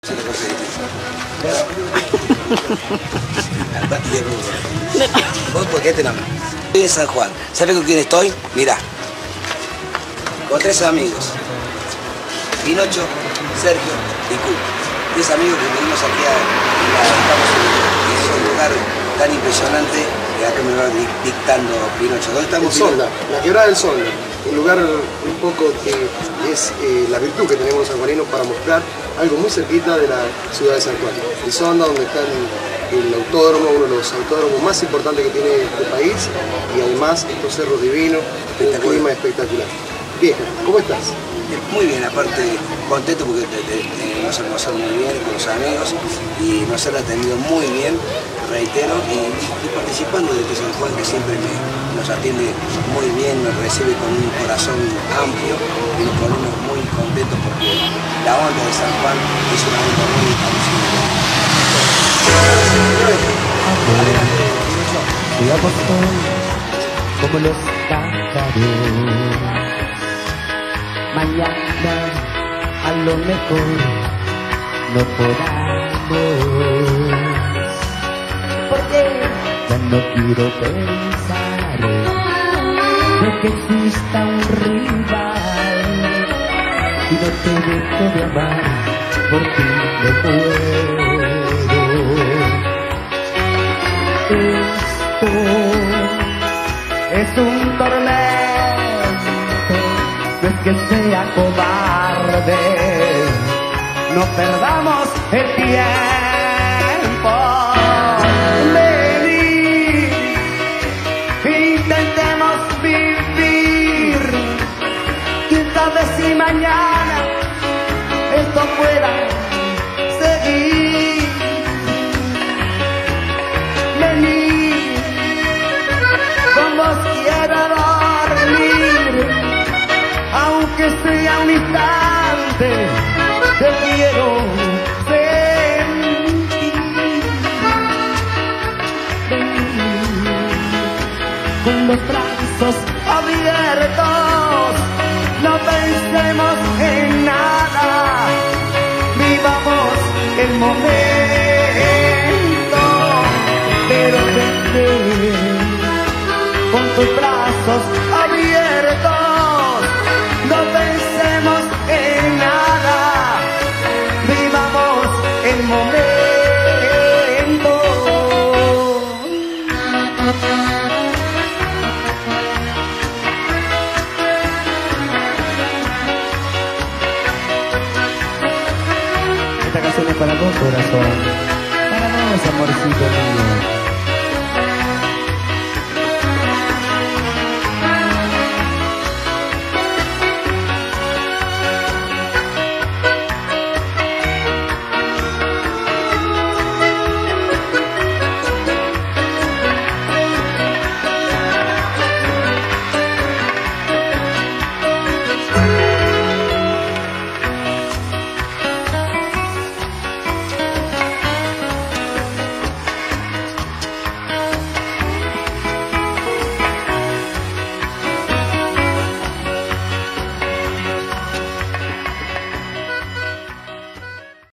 otra cosa distinta. ¿Vos por qué te enamoras? Estoy en San Juan. ¿Sabes con quién estoy? Mirá. Con 3 amigos. Pinocho, Sergio y Cu. 10 amigos que venimos aquí estamos en un lugar tan impresionante que acá me va dictando Pinocho. ¿Dónde estamos? Sonda, la quebrada del Sonda. Un lugar un poco que es la virtud que tenemos los sanjuaninos para mostrar algo muy cerquita de la ciudad de San Juan. El Sonda, donde está el autódromo, uno de los autódromos más importantes que tiene este país, y además estos cerros divinos, un clima espectacular. Vieja, ¿cómo estás? Muy bien, aparte contento porque nos han pasado muy bien con los amigos y nos han atendido muy bien, reitero, y participando de este San Juan que siempre nos atiende muy bien, nos recibe con un corazón amplio y nos ponemos muy contentos porque la onda de San Juan es una onda muy alucinante. Sigamos hoy como los pájaros. Mañana a lo mejor no podamos, porque ya no quiero pensar de que exista un rival y no te dejo de amar porque no puedo. Esto es un tormento. No es que sea cobarde, no perdamos el tiempo. Vení, intentemos vivir. Quién sabe si mañana esto pueda seguir. Vení, con vos quiero dormir. Aunque sea un instante, te quiero sentir. Con los brazos abiertos, no pensemos en nada, vivamos el momento. Pero vente, con tus brazos abiertos, no pensemos en nada, vivamos el momento. Esta canción es para vos, corazón, para vos, amorcito mío.